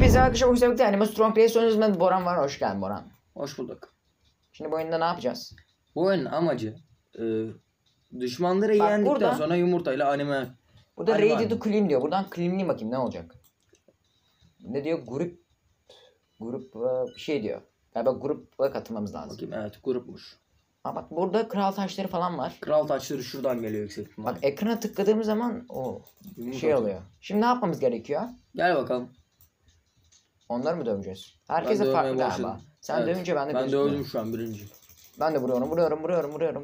Hepinize arkadaşlar bu sefer Animatron Play sonucunda Boran var. Hoş geldin Boran. Hoş bulduk. Şimdi bu oyunda ne yapacağız? Bu oyunun amacı düşmanları Bak yendikten burada- sonra yumurtayla anime. Burada Hadi ready var. to clean diyor. Buradan cleanleyeyim bakayım ne olacak. Ne diyor? Grup bir şey diyor. Galiba gruba katılmamız lazım. Bakayım, evet, grupmuş. Ha bak burada kral taşları falan var. Kral taşları şuradan geliyor yüksek ihtimal. Bak ekrana tıkladığımız zaman o Yumruk şey atıyor. oluyor. Şimdi ne yapmamız gerekiyor? Gel bakalım. Onları mı döveceğiz? Herkese dövmeye farklı başladım. galiba. Sen Evet. dövünce ben de Ben gözükmüyor. dövdüm şu an birinci. Ben de vuruyorum.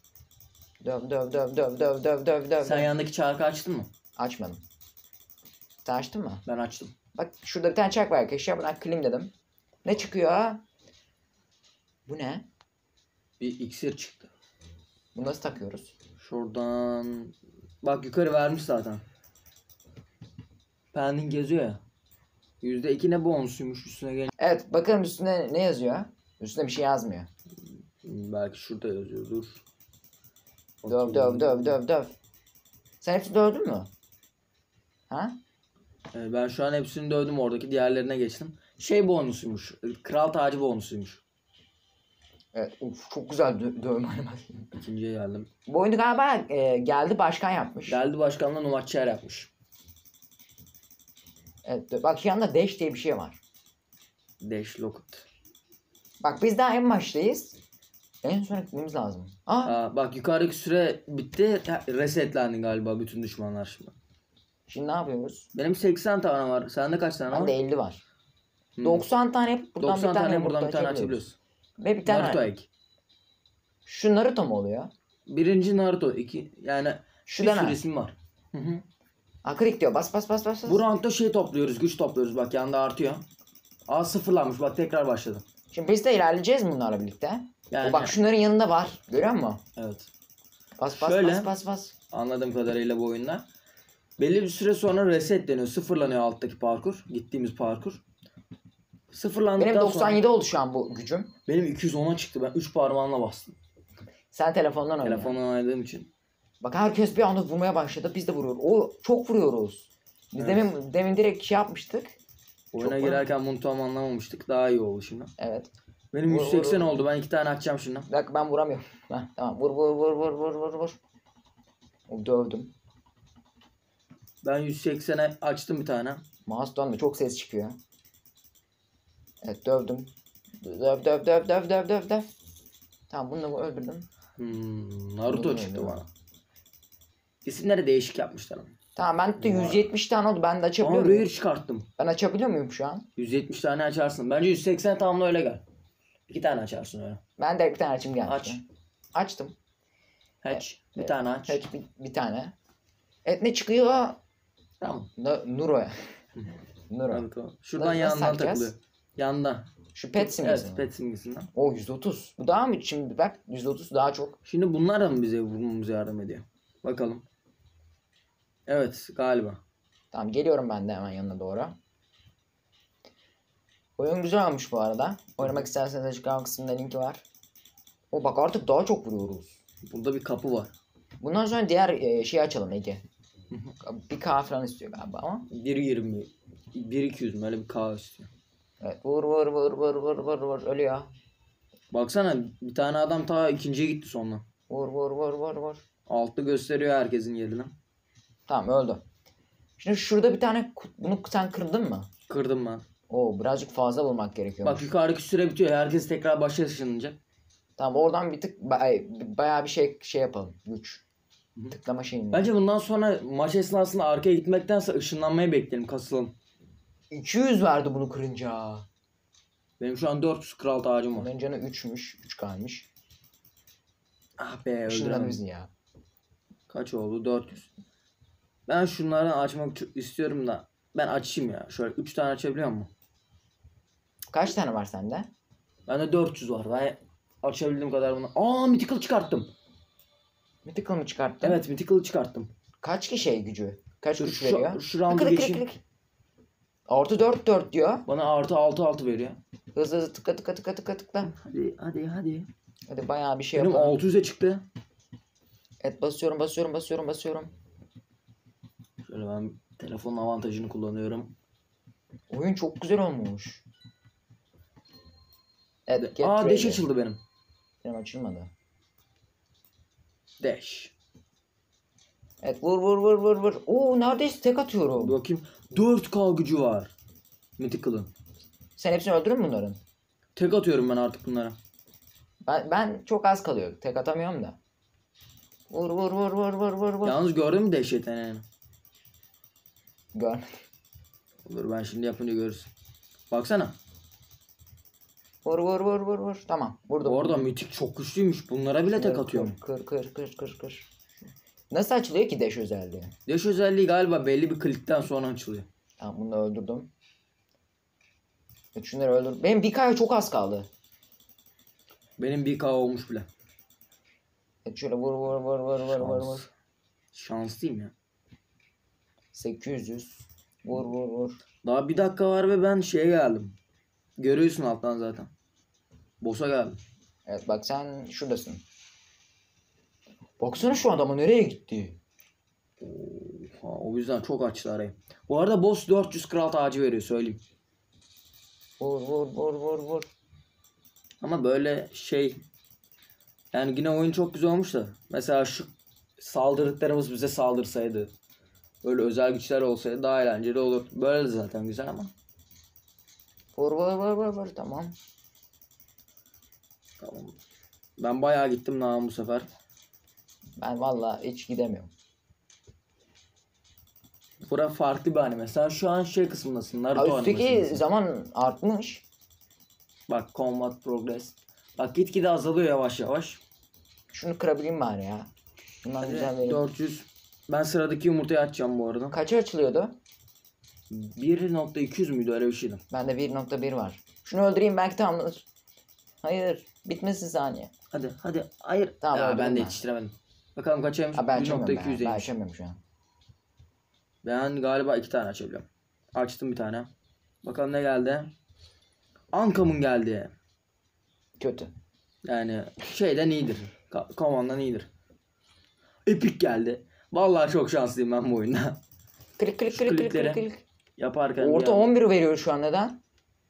Döv. Sen yandaki çarkı açtın mı? Açmadım. Sen açtın mı? Ben açtım. Bak şurada bir tane çark var arkadaşlar. Buna clean dedim. Ne çıkıyor? Bu ne? Bir iksir çıktı. Bunu nasıl takıyoruz? Şuradan. Bak yukarı vermiş zaten. Pending yazıyor ya. %2 ne bonusuymuş üstüne gel. Evet bakalım üstünde ne yazıyor? Üstünde bir şey yazmıyor. Belki şurada yazıyordur. Döv. Sen hepsini dövdün mü? Ha? Ben şu an hepsini dövdüm, oradaki diğerlerine geçtim. Şey bonusuymuş. Kral tacı bonusuymuş. Evet. Uf, çok güzel dövme animasyonu. İkinciye geldim. Bu oyunu galiba geldi başkan yapmış. Geldi başkanla Numatçıyer yapmış. Evet. Bak yanında dash diye bir şey var. Dash Locket. Bak biz daha en baştayız. En sona gitmemiz lazım. Bak yukarıdaki süre bitti. Resetlendin galiba bütün düşmanlar şimdi. Şimdi ne yapıyoruz? Benim 80 tane var. Sende kaç tane var? Bende 50 var. Hmm. 90 tane yapıp buradan 90 bir tane tane buradan yumurta bir tane açabiliyoruz. açabiliyorsun. Ve bir tane. Naruto ek. Şu Naruto mu oluyor? Birinci Naruto. Yani Şu bir da sürü ne? isim var. Akrik diyor. Bas. Bu roundda şey topluyoruz. Güç topluyoruz. Bak yanda artıyor. Sıfırlanmış. Bak tekrar başladı. Şimdi biz de ilerleyeceğiz bunlarla birlikte. Yani Bak şunların yanında var. Görüyor musun? evet. Bas. Şöyle. Bas. Anladığım kadarıyla bu oyunda. Belli bir süre sonra resetleniyor. Sıfırlanıyor alttaki parkur. Gittiğimiz parkur. Sıfırlandıktan Benim sonra 97 oldu şu an bu gücüm. benim 210'a çıktı. Ben 3 parmağımla bastım. Sen telefondan oynuyorsun. Telefonla oynadığım için. Bak herkes bir anda vurmaya başladı. Biz de vuruyoruz. çok vuruyoruz. Biz Evet. demin direkt şey yapmıştık. Oyuna Çok girerken bunu tam anlamamıştık. Daha iyi oldu şimdi. Evet. Benim Vur, 180 vur. oldu. Ben 2 tane açacağım şimdi. Bir dakika ben vuramıyorum. Heh, tamam. Vur. Dövdüm. Ben 180'e açtım bir tane. Mouse dönme. Çok ses çıkıyor. Evet dövdüm. Döv. Tamam bunu öldürdüm. Naruto Bunu çıktı öldürdüm. bana. İsimleri değişik yapmışlar ama. Tamam ben de 170 tane oldu. Ben de açabiliyor Ama muyum? rare çıkarttım. Ben açabiliyor muyum şu an? 170 tane açarsın. Bence 180 tamamla öyle gel. 2 tane açarsın öyle. Ben de bir tane açayım gelmiş. Aç. Açtım. Hatch. Bir Evet. tane aç. Evet bir tane. Evet ne çıkıyor? Tamam. Nuro. Nuro. Evet, tamam. Şuradan Nasıl yandan satacağız? takılıyor. Yanda. Şu pet simgesi. Evet, pet simgesinden. O 130. Bu daha mı? Şimdi bak 130 daha çok. Şimdi bunlar da mı bize vurmamıza yardım ediyor? Bakalım. Evet, galiba. Tamam geliyorum ben de hemen yanına doğru. Oyun güzel olmuş bu arada. Oynamak isterseniz açıklama kısmında linki var. O bak artık daha çok vuruyoruz. Burada bir kapı var. Bundan sonra diğer şeyi açalım Ege. Bir K falan istiyor galiba ama. 1.20 1.200 mü öyle bir K istiyor. Evet vur ölüyor. Baksana bir tane adam ta ikinciye gitti sonra. Vur. Altta gösteriyor herkesin yerini. Tamam öldü. Şimdi şurada bir tane bunu sen kırdın mı? Kırdım ben. Oo birazcık fazla vurmak gerekiyor. Bak yukarıdaki süre bitiyor. Herkes tekrar başa ışınlanacak. Tamam oradan bir tık bayağı bir şey yapalım. Güç. Hı. Tıklama şeyini. Bence bundan sonra maç esnasında arkaya gitmektense ışınlanmayı bekleyelim, kasılalım. 200 verdi bunu kırınca. Benim şu an 400 kral tacım var. Onların canı 3'müş. 3 kalmış. Ah be, Şundan öldüremedim. bizi ya. Kaç oldu? 400. Ben şunları açmak istiyorum da. Ben açayım ya. Şöyle 3 tane açabiliyor muyum? Kaç tane var sende? Bende 400 var. Ben açabildiğim kadar bunu. Mythical çıkarttım. Mythical mı çıkarttın? Evet, Mythical çıkarttım. Kaç ki şey gücü? Kaç Şu- güç şu- veriyor? şu roundu Klik, geçeyim. Artı 4 diyor. Bana artı 6 veriyor. Hızlı tıkla. Hadi. Hadi bayağı bir şey Benim yapalım. 600'e çıktı. Evet basıyorum. Şöyle ben telefonun avantajını kullanıyorum. Oy Oyun çok güzel olmuş. Evet, get Aa, ready. dash açıldı benim. Benim açılmadı. Dash. Evet, vur vur vur vur vur. Oo, neredeyse tek atıyorum. Bakayım. 4K gücü var. Mythical'ın. Sen hepsini öldürür mü bunların? Tek atıyorum ben artık bunlara. Ben çok az kalıyor. Tek atamıyorum da. Vur vur vur vur vur vur vur. Yalnız gördün mü dash yeteneğini? Gör. Dur ben şimdi yapınca görürsün. Baksana. Vur vur vur vur vur. Tamam. Vurdum. Orada Mythic çok güçlüymüş. Bunlara bile tek atıyorum. Kır kır kır kır kır. Nasıl açılıyor ki dash özelliği? Dash özelliği galiba belli bir klikten sonra açılıyor. Tamam, bunu da öldürdüm. Şunları öldürdüm. Benim 1K'ya çok az kaldı. Benim 1K olmuş bile. Şöyle vur vur vur vur vur vur vur. Şanslıyım ya. 800. Vur vur vur. Daha bir dakika var ve ben şeye geldim. Görüyorsun alttan zaten. Boss'a geldim. Evet, bak sen şuradasın. Baksana şu adama nereye gitti? Oha, o yüzden çok açtı arayı. Bu arada boss 400 kral tacı veriyor söyleyeyim. Vur vur vur vur vur. Ama böyle şey, yani yine oyun çok güzel olmuş da. Mesela şu saldırdıklarımız bize saldırsaydı, böyle özel güçler olsaydı daha eğlenceli olur. Böyle de zaten güzel ama. Vur vur vur vur vur. Tamam. Tamam. Ben bayağı gittim lan bu sefer. Ben vallahi hiç gidemiyorum. Bura farklı bir anime. Sen şu an şey kısmındasın. Naruto Ha, üstteki animesindesin. zaman artmış. Bak combat progress. Bak gitgide azalıyor yavaş yavaş. Şunu kırabileyim bari ya. Bundan güzel vereyim. 400. Ben sıradaki yumurtayı açacağım bu arada. Kaça açılıyordu? 1.200 müydü öyle bir şeydi. Bende 1.1 var. Şunu öldüreyim, belki tamamlanır. Hayır. Bitmesin saniye. Hadi hadi. Hayır. Tamam, ya öldürdüm ben de ben. yetiştiremedim. Bakalım kaçaymış. Ha, ben açamıyorum ben. 1.200'eymiş. Ben açamıyorum şu an. Ben galiba 2 tane açabiliyorum. Açtım bir tane. Bakalım ne geldi. Ankam'ın geldi. Kötü. Yani şeyden iyidir. Command'dan iyidir. Epic geldi. Vallahi çok şanslıyım ben bu oyunda. Klik klik Şu klik klik klikleri klik klik. Yaparken Orta 11 veriyor şu an, neden?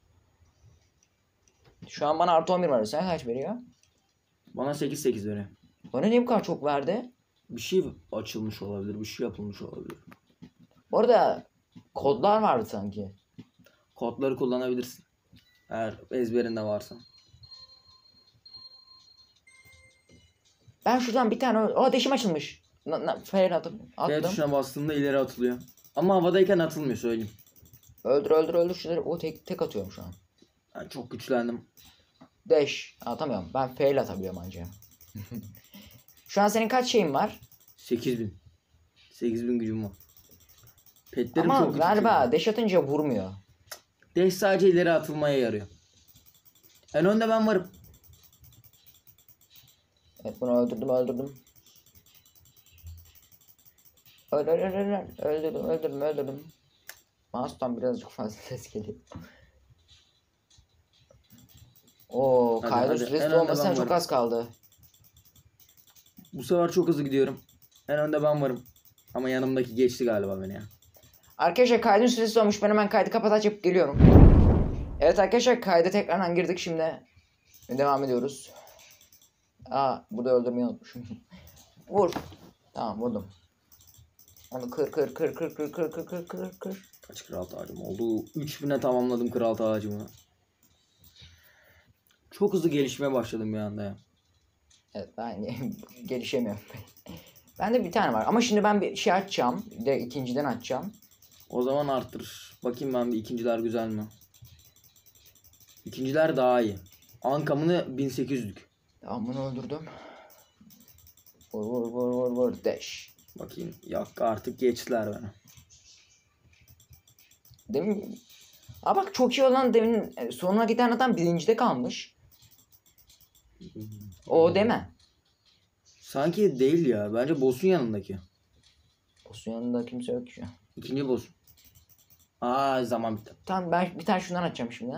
Şu an bana artı 11 var. Sen kaç veriyor? bana 8-8 veriyor. Bana niye bu kadar çok verdi? Bir şey açılmış olabilir. Bir şey yapılmış olabilir. Bu arada kodlar vardı sanki. Kodları kullanabilirsin. Eğer ezberinde varsa. Ben şuradan bir tane... Aa, deşim açılmış. Fail F attım. tuşuna bastığında ileri atılıyor. Ama havadayken atılmıyor söyleyeyim. Öldür öldür öldür şunları. O tek atıyorum şu an. Ben çok güçlendim. Dash. Atamıyorum. Ben fail atabiliyorum ancak. Şu an senin kaç şeyin var? 8000. 8000 gücüm var. Petlerim Ama çok güçlü. galiba dash atınca vurmuyor. Dash sadece ileri atılmaya yarıyor. En önde ben varım. Evet, bunu öldürdüm. Öldürdüm. Mouse'dan birazcık fazla ses geliyor. Oo, Hadi, kaydı hadi. süresi En önde olmasına ben çok varım. az kaldı. Bu sefer çok hızlı gidiyorum. En önde ben varım. Ama yanımdaki geçti galiba beni ya. Arkadaşlar kaydın süresi olmuş. Ben hemen kaydı kapatacak geliyorum. Evet arkadaşlar, kayda tekrardan girdik şimdi. Devam ediyoruz. Aa, burada öldürmeyi unutmuşum. Vur. Tamam, vurdum. Onu kır. Kaç kral tacım oldu? 3000'e tamamladım kral tacımı. Çok hızlı gelişmeye başladım bir anda ya. Evet, ben gelişemiyorum. Bende bir tane var ama şimdi ben bir şey açacağım. Bir de ikinciden açacağım. O zaman arttır. Bakayım ben bir ikinciler güzel mi? İkinciler daha iyi. Ankamını 1800'lük. Tamam, bunu öldürdüm. Vur. Dash. Bakayım. Yok artık geçtiler beni. Demin... Aa bak, çok iyi olan demin sonuna giden adam birincide kalmış. O deme. Sanki değil ya. Bence boss'un yanındaki. Boss'un yanında kimse yok şu an. İkinci boss. Aa, zaman bitti. Tamam, ben bir tane şundan açacağım şimdi.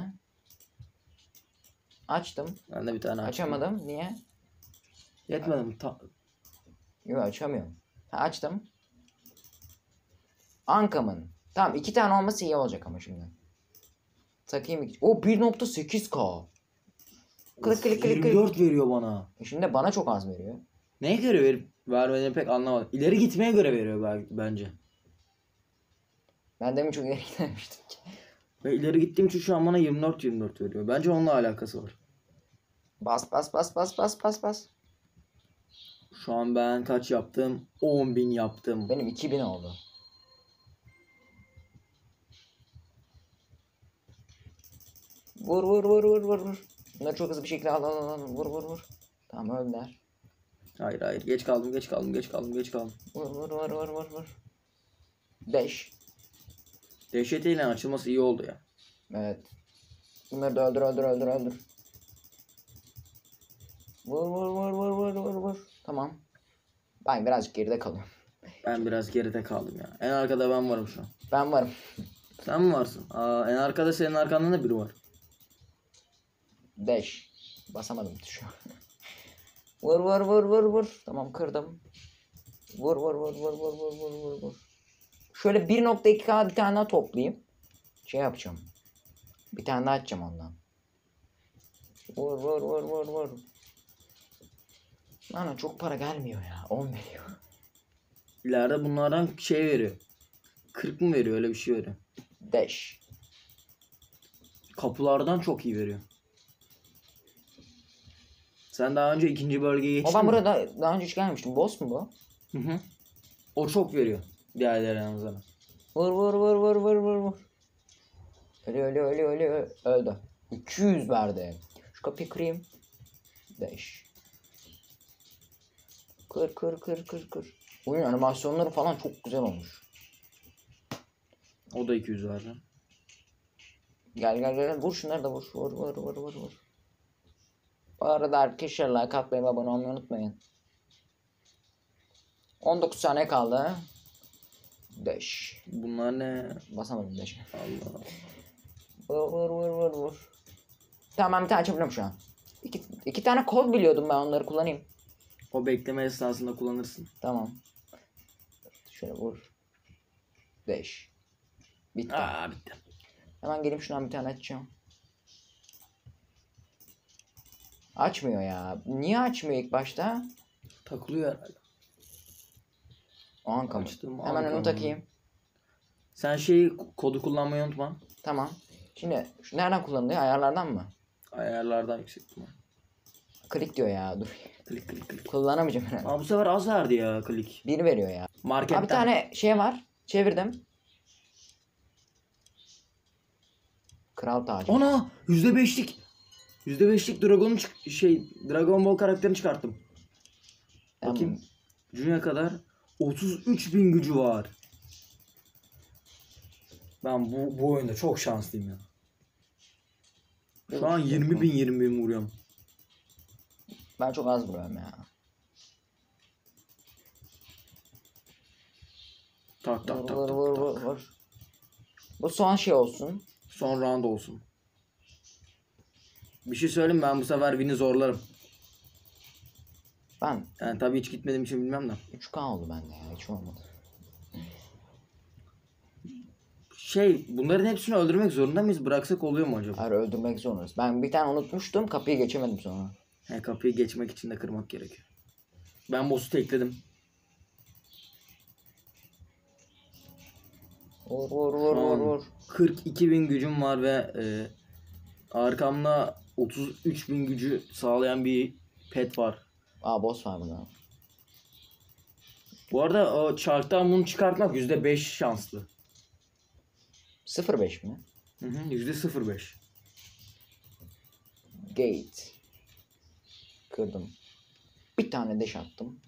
Açtım. Ben de bir tane açtım. Açamadım. Niye? Yetmedi mi? Yok, açamıyorum. Ha, açtım. Ankamın. Tamam, 2 tane olması iyi olacak ama şimdi. Takayım. O 1.8K. Klik klik klik klik. 24 veriyor bana. Şimdi bana çok az veriyor. Neye göre vermediğini pek anlamadım. İleri gitmeye göre veriyor bence. Ben demin çok ileri gidememiştim ki. Ve ileri gittiğim için şu an bana 24 veriyor. Bence onunla alakası var. Bas bas bas bas bas bas bas. Şu an ben kaç yaptım? 10.000 yaptım. Benim 2000 oldu. Vur vur vur vur vur vur. Bunları çok hızlı bir şekilde al. Vur vur vur. Tamam öldüler. Hayır. Geç kaldım. Vur vur vur vur vur vur. Deş. Dehşetiyle açılması iyi oldu ya. Evet. Bunları da öldür. Vur vur vur vur vur vur vur. Tamam. Ben birazcık geride kalıyorum. Ben biraz geride kaldım ya. En arkada ben varım şu an. Ben varım. Sen mi varsın? Aa, en arkada senin arkanda da biri var. Deş. Basamadım tuşa. Vur vur vur vur vur. Tamam kırdım. Vur vur vur vur vur vur vur vur vur. Şöyle 1.2K bir tane daha toplayayım. Şey yapacağım. Bir tane daha açacağım ondan. Vur vur vur vur vur. Lan çok para gelmiyor ya. 10 veriyor. İleride bunlardan şey veriyor. 40 mı veriyor, öyle bir şey veriyor. Dash. Kapılardan çok iyi veriyor. Sen daha önce ikinci bölgeye O geçtin ben mi? burada daha önce hiç gelmemiştim. Boss mu bu? Hı. O çok veriyor. Diğerlerine nazaran. Vur vur vur vur vur vur vur. Ölü. Öldü. 200 verdi. Şu kapıyı kırayım. Dash. Kır. Oyun animasyonları falan çok güzel olmuş. O da 200 verdi. Gel. Vur şunları da vur. Vur. Bu arada arkadaşlar like atmayı ve abone olmayı unutmayın. 19 saniye kaldı. Dash. Bunlar ne? Basamadım dash. Allah. Vur. Tamam ben bir tane açabiliyorum şu an. İki tane kod biliyordum, ben onları kullanayım. O bekleme esnasında kullanırsın. Tamam. Şöyle vur. Dash. Bitti. Bitti. Hemen gelip şundan bir tane açacağım. Açmıyor ya. Niye açmıyor ilk başta? Takılıyor herhalde. O an kamu. Açtım, Hemen onu ankamı. takayım. Sen şeyi kodu kullanmayı unutma. Tamam. Şimdi şu nereden kullanılıyor? Ayarlardan mı? Ayarlardan yüksek ihtimal. Klik diyor ya. Dur. Klik. Kullanamayacağım herhalde. Aa, bu sefer az verdi ya klik. 1 veriyor ya. Marketten. Abi bir tane şey var. Çevirdim. Kral tacı. Ana! %5'lik. %5'lik Dragon Ball karakterini çıkarttım. Bakayım. Gücüne kadar 33.000 gücü var. Ben bu oyunda çok şanslıyım ya. Şu an 20.000 vuruyorum. Ben çok az vuruyorum ya. Tak. Vur. Bu son şey olsun. Son round olsun. Bir şey söyleyeyim, ben bu sefer win'i zorlarım. Ben Yani tabii hiç gitmediğim için bilmem de. 3K oldu bende ya. Hiç olmadı. Bunların hepsini öldürmek zorunda mıyız? Bıraksak oluyor mu acaba? Hayır, öldürmek zorundayız. Ben bir tane unutmuştum. Kapıyı geçemedim sonra. Kapıyı geçmek için de kırmak gerekiyor. Ben boss'u tekledim. Vur. 42.000 gücüm var ve arkamda 33.000 gücü sağlayan bir pet var. Aa, boss var burada. Bu arada o çarktan bunu çıkartmak %5 şanslı. 0.5 mi? %0.5. Gate. Kırdım. Bir tane deş attım.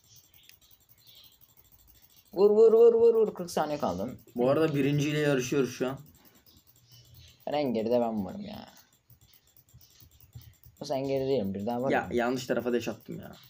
Vur. 40 saniye kaldı. Bu arada birinciyle yarışıyoruz şu an. Ben en geride ben varım ya. O sen geride değilim. Bir daha var Ya mı? yanlış tarafa deş attım ya.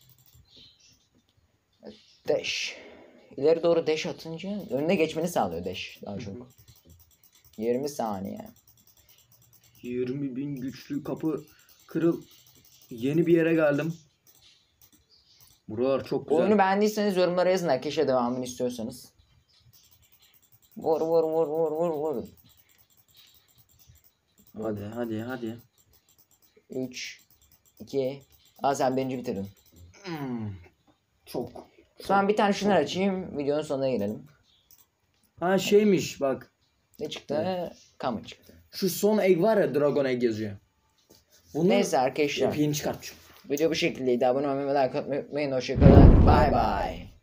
Dash. İleri doğru dash atınca önüne geçmeni sağlıyor dash daha çok. 20 saniye. 20.000 güçlü kapı kırıl. Yeni bir yere geldim. Buralar çok güzel. Oyunu beğendiyseniz yorumlara yazın arkadaşlar, devamını istiyorsanız. Vur. Hadi hadi hadi. 3, 2. Aa sen birinci bitirdin. Çok. Şu an bir tane şunları açayım. Videonun sonuna gelelim. Ha şeymiş bak. Ne çıktı? Kamu çıktı. Şu son egg var ya, Dragon Egg yazıyor. Bunu Neyse arkadaşlar. yeni çıkartmışım. Video bu şekildeydi. Abone olmayı ve like atmayı unutmayın. Hoşçakalın. Bye bye.